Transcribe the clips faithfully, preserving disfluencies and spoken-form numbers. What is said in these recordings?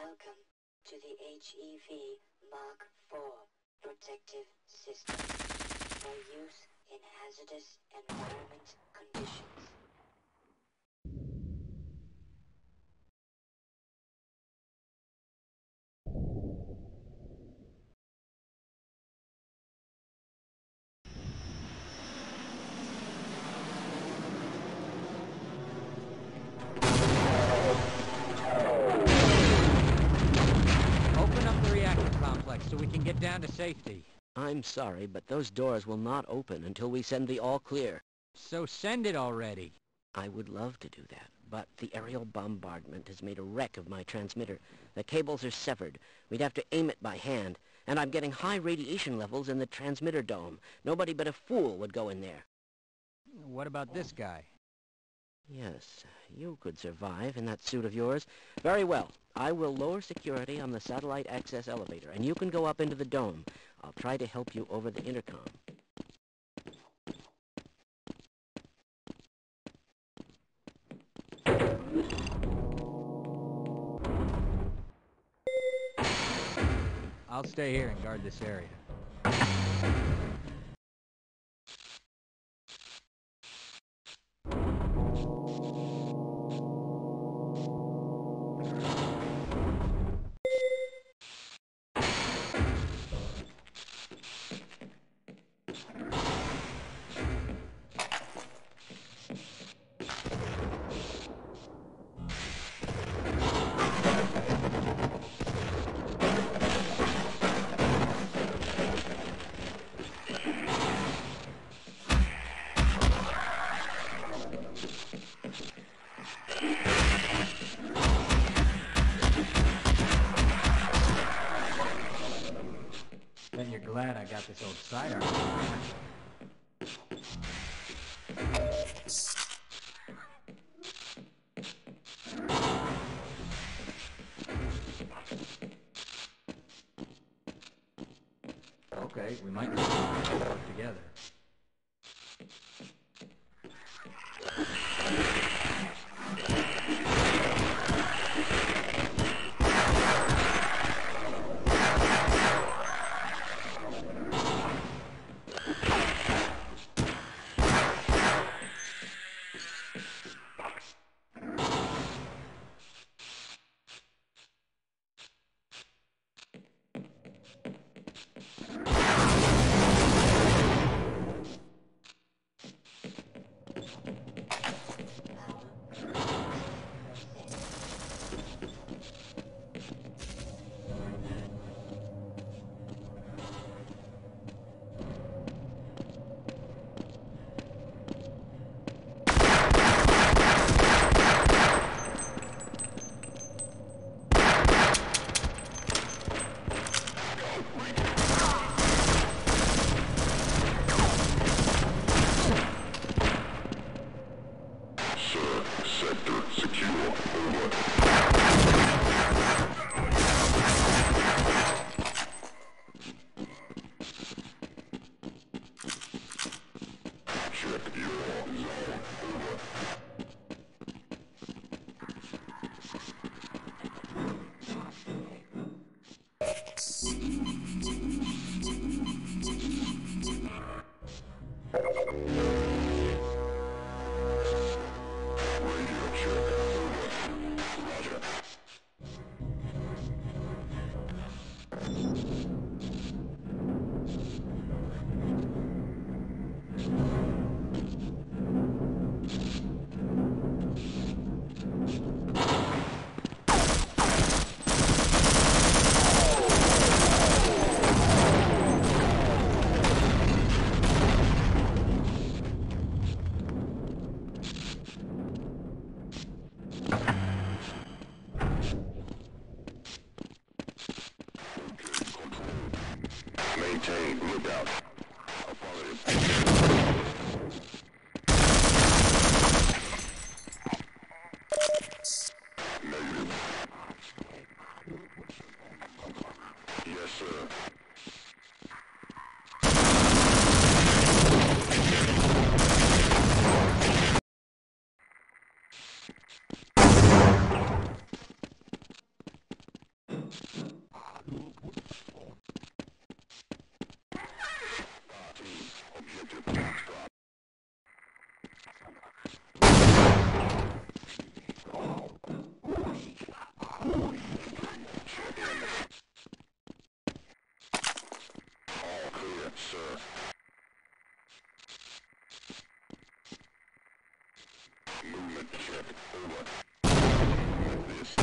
Welcome to the H E V Mark four protective system for use in hazardous environment conditions. Open up the reactor complex so we can get down to safety. I'm sorry, but those doors will not open until we send the all-clear. So send it already. I would love to do that, but the aerial bombardment has made a wreck of my transmitter. The cables are severed. We'd have to aim it by hand, and I'm getting high radiation levels in the transmitter dome. Nobody but a fool would go in there. What about this guy? Yes, you could survive in that suit of yours. Very well. I will lower security on the satellite access elevator, and you can go up into the dome. I'll try to help you over the intercom. I'll stay here and guard this area. Bet you're glad I got this old sidearm. Okay, we might need to work together. Maintain lookout. I'll follow you. Movement check. Over. This.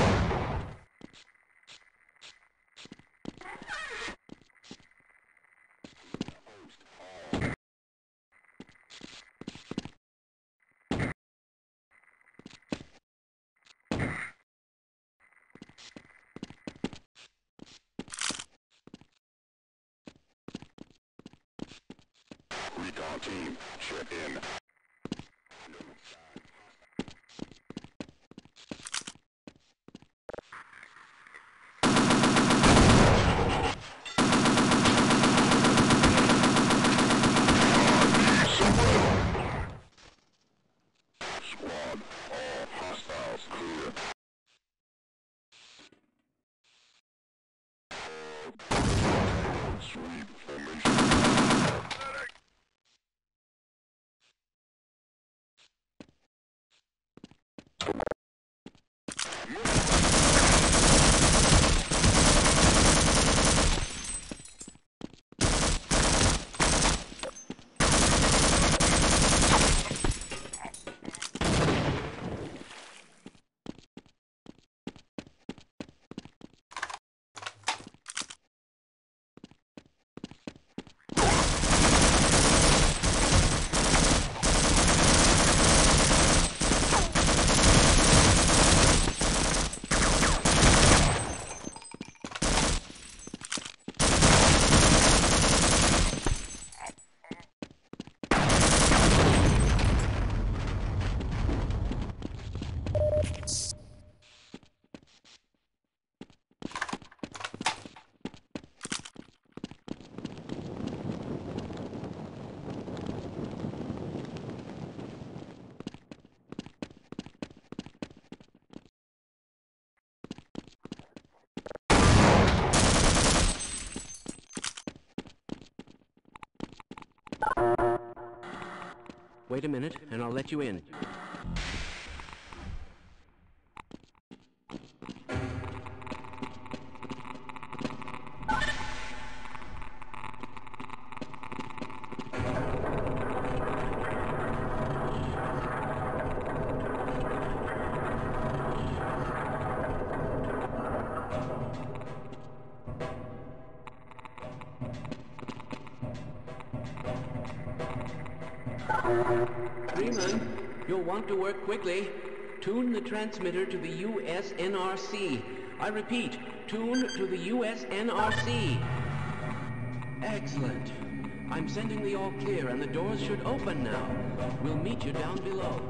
Recon team, check in. Squad, all hostiles clear. Sweep formation. Wait a minute, and I'll let you in. Freeman, you'll want to work quickly. Tune the transmitter to the U S N R C. I repeat, tune to the U S N R C. Excellent. I'm sending the all clear and the doors should open now. We'll meet you down below.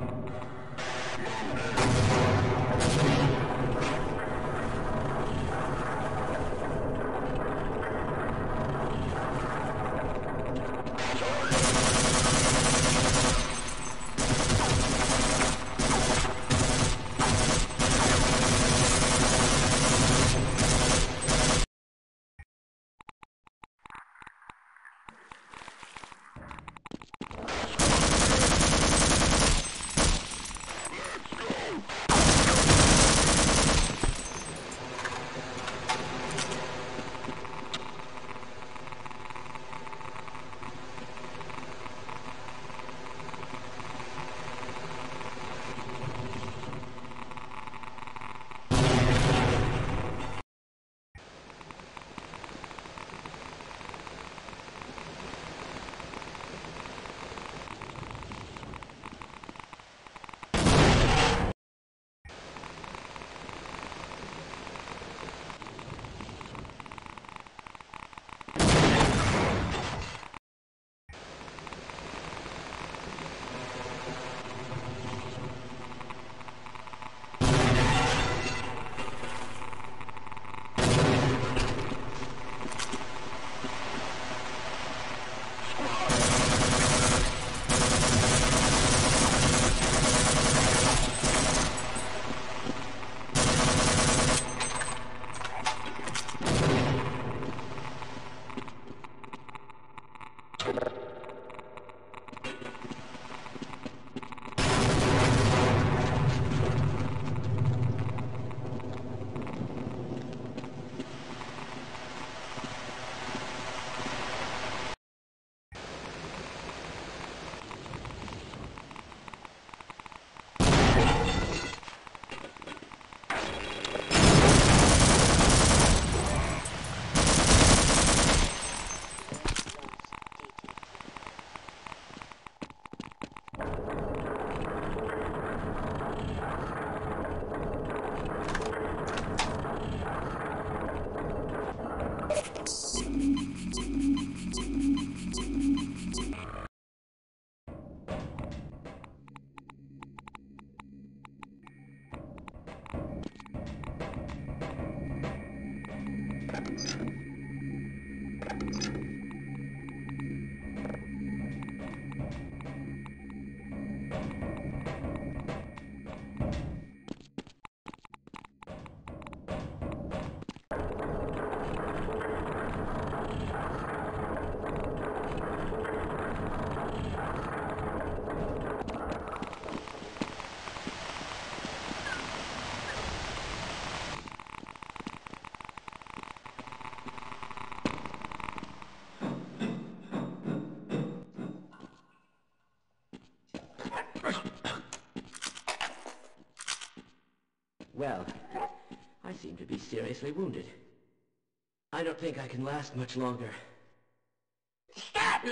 Well, I seem to be seriously wounded. I don't think I can last much longer. Stop!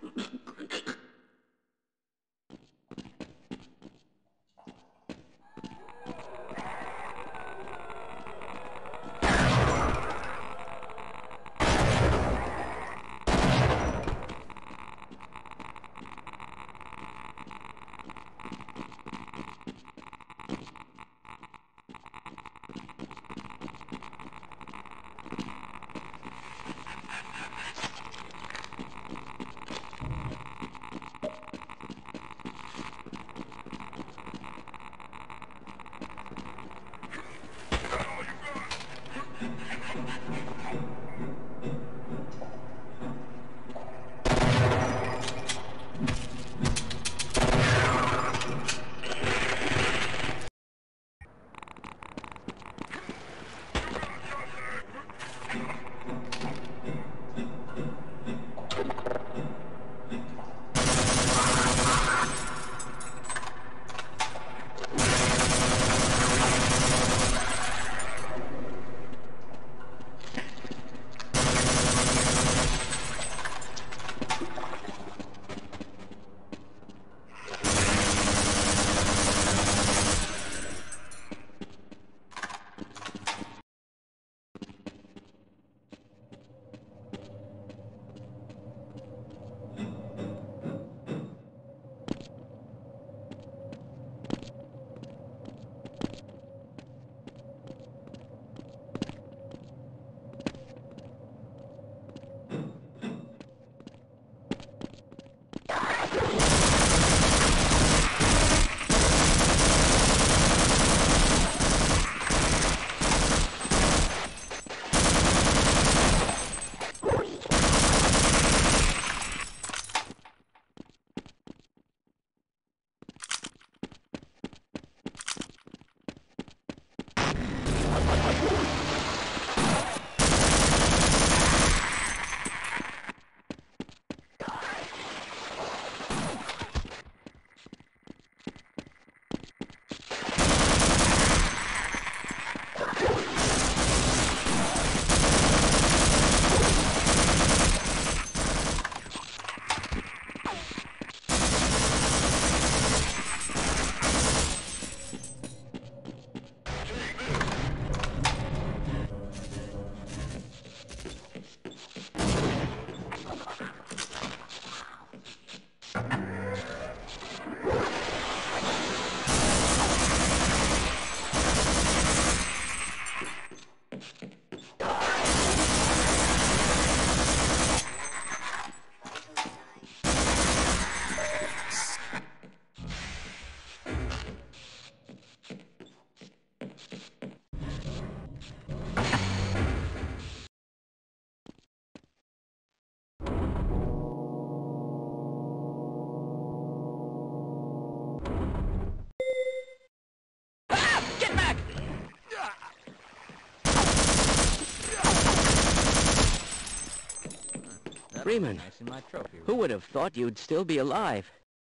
Freeman, Nice in my trophy who room. would have thought you'd still be alive?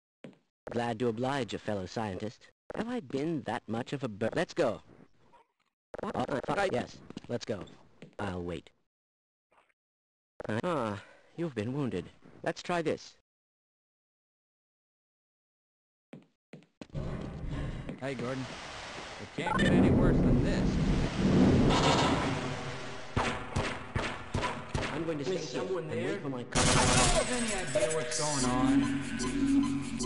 Glad to oblige a fellow scientist. Have I been that much of a bur- Let's go. Uh, uh, yes, let's go. I'll wait. Uh, ah, you've been wounded. Let's try this. Hey, Gordon. It can't get any worse than this. I'm going to stay someone there and wait for my car. I don't have any idea what's going on.